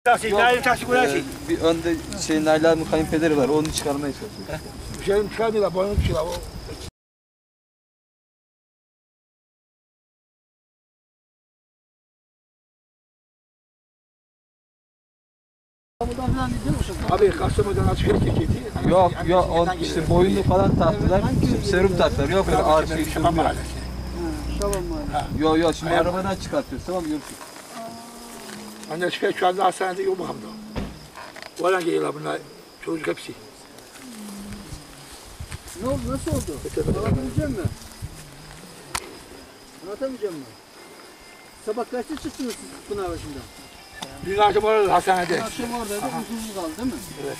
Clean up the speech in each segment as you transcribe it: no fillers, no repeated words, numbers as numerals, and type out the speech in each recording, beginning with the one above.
Taksi, Nail taksi burası. Bir önde Nail abinin kayınpederi var, onu çıkarmaya çalışıyor. Bir şeyim çıkarmıyorlar, boynunu tutuyorlar. Abi Kastamonu'dan alışveriş çekildi. Yok, işte boyunlu falan taktılar, serum taktılar. Yok öyle ağır şey sürmüyor. Yok, şimdi arabadan çıkartıyoruz, tamam mı? Anne şu anda hastanede yok bakalım da. Oradan geliyorlar bunlar, çocuk hepsi. Ne oldu, nasıl oldu? Anlatabilecek misin? Anlatabilecek misin? Sabah kaçta çıktınız siz Pınar başından? Dün akşam orada hastanede. Dün akşam oradaydı, uykusuz kaldı değil mi? Evet.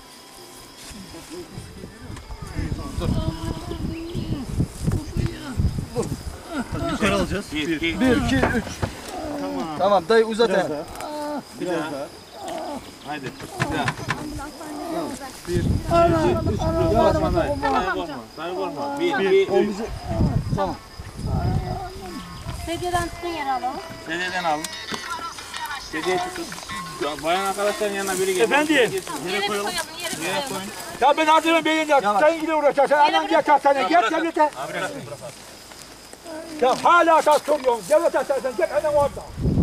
Yukarı alacağız. 1, 2, 3. Tamam, dayı uzat abi. Biraz daha. Haydi. Bir, Korkma dayı. Dayı korkma. 1, 2, 3. Tamam. Sedyeden tutun yer alalım. Sedyeden alın. Sedyeye tutun. Bayan arkadaşların yanına biri geliyor. Efendim? Yere koyalım, yere koyalım. Ya ben adımı belirle, sen gidin uğraşacaksın, sen anan gel hastaneye, gel devlete. Ya hala da soruyorum, devlet hastanesine gel hemen orada.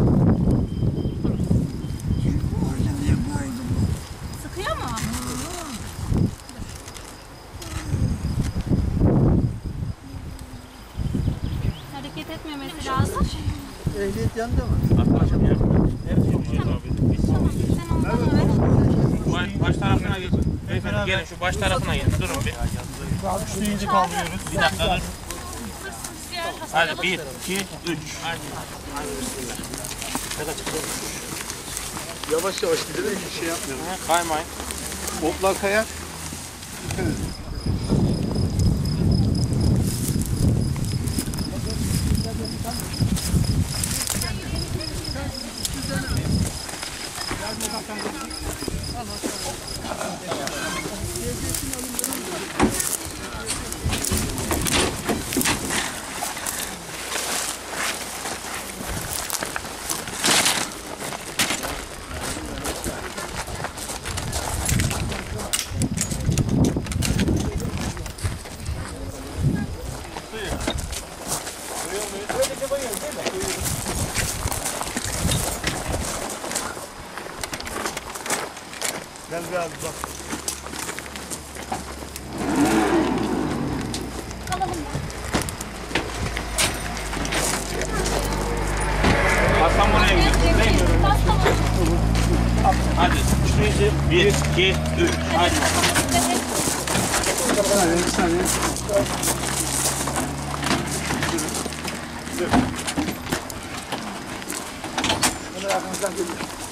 Sıkıyor mu? Hareket etmemesi lazım. Ehliyet yanında mı? Arkadaşım ya. Tamam, sen ondan ver. Baş tarafına geçin. Beyefendi gelin şu baş tarafına gelin. Durun bir. Üç deyince kaldırıyoruz. Bir dakika dur. Hadi 1, 2, 3. Hadi bismillah. Yavaş yavaş gidelim, hiç şey yapmayalım. Kaymayın. Botlar kayar. Gel bir abi bak. Kastamonu'ya gidiyoruz. Değil mi? Hadi. 1, 2, 3. Hadi. Bir saniye. Bunlar arkamızdan geliyor.